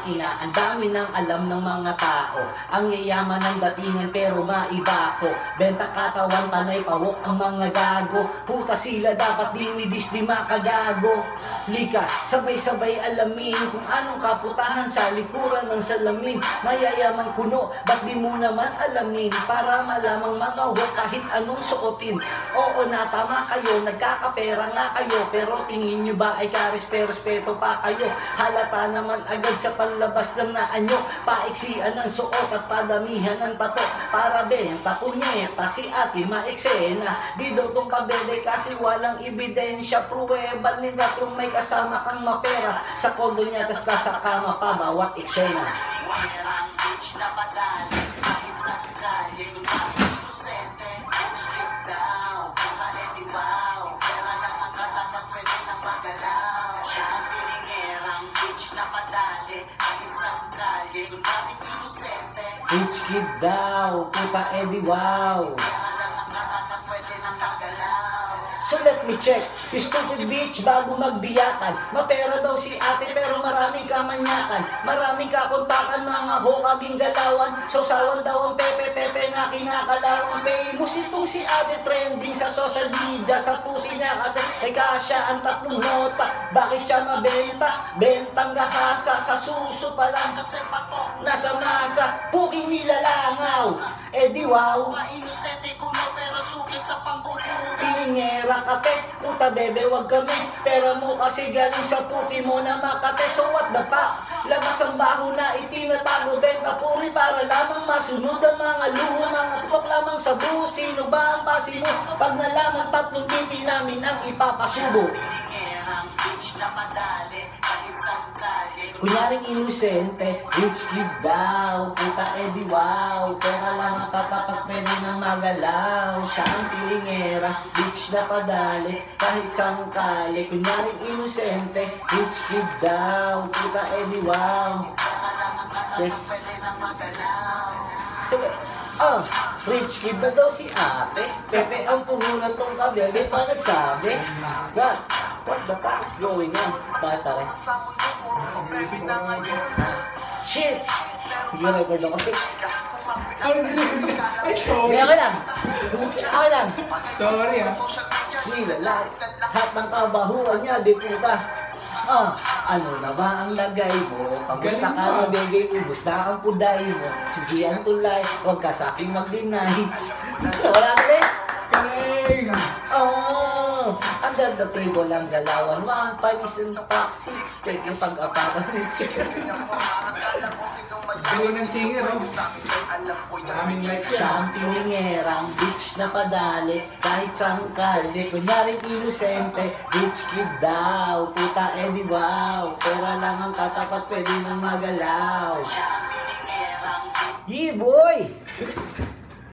ina, ang dami ng alam ng mga tao. Ang yayaman ng datingan pero maiba ako. Benta katawan, panay pawok ang mga gago. Puta sila dapat dinidis di makagago. Lika, sabay-sabay alamin kung anong kaputahan sa likuran ng salamin. Mayayamang kuno, ba't di mo naman alamin? Para malamang mangawak kahit anong suotin. Oo na, tama kayo, nagkakapera nga kayo, pero tingin nyo ba ay karespeto pa kayo? Halata naman agad sa panlabas ng naanyo, paiksian ng suot at padamihan ng tato. Para benta punyeta si ate maeksena. Di daw tong kabebe kasi walang ebidensya. Pruwebal nila kung may kasama kang mapera. Sa kondo niya tas sa kama pa bawat eksena. Werang bitch na padali kahit sa kalye. Inosente, strip down, paleti wow. Pera lang ang katapat, pwede nang magalaw. Siya ang pilingerang bitch na padali kahit sa kalye. Kunwari inosente, bitch kid daw, puta edi wow. Pera lang ang katapat, pwede nang magalaw. So let me check, stupid bitch bago magbiyakan. Mapera daw si ate pero maraming kamanyakan. Maraming kakontakan, mga hokaging galawan. Sausawan daw ang pepe-pepe na kinakalawang. Famous itong si ate, trending sa social media. Sa pusi niya kasi ay kasya ang 3 nota. Bakit siya mabenta? Bentang gahasa sa suso pa lang. Kasi patok nasa masa, puking nilalangaw. Eh di wow, mainosente kuno pero suki sa pangbubugi. Pilingera kate, puta bebe wag kami. Pera mo kasi galing sa puki mo na Makate. So what the fuck? Labas ang baho na itinatago. Benta puri para lamang masunod ang mga luho. Mga puwak lamang sa buho. Sino ba ang pasi mo? Pag nalaman 3 titi namin ang ipapasubo. Pilingerang bitch na madali kahit sa kalye. Kunyaring inosente, rich kid daw, puta edi wow. Pera lang ang tatapat, pwede nang magalaw. Siya ang pilingera, bitch na padali kahit sangkali. Kunyaring inosente, rich kid daw, puta edi wow. Pera lang ang tatapat, pwede nang magalaw. So, rich kid na daw si ate. Pepe ang puhunan tong kabebe pa nagsabi. God, what the fuck is going on? Bakit tayo? Shit! Hindi record ako. Ay, sorry. Okay lang. Okay lang. Sorry ah. Nilalay. Lahat ng kabahuan niya, di puta. Ano na ba ang lagay mo? Kamusta ka na, baby? Ubus na ang puday mo. Sige ang tulay, huwag ka sa aking mag-deny. Wala ka rin? Galing! Ang ganda table lang galawan. 1, 5 is in the pack, 6. Take yung pag-apakan. Galing ng singer, oh. Maraming like Siya ang pilingerang bitch na padali kahit sangkali. Kunyaring inosente, bitch kid daw, puta edi wow. Pera lang ang katapat, pwede nang magalaw. Siya ang pilingerang. Yeah boy!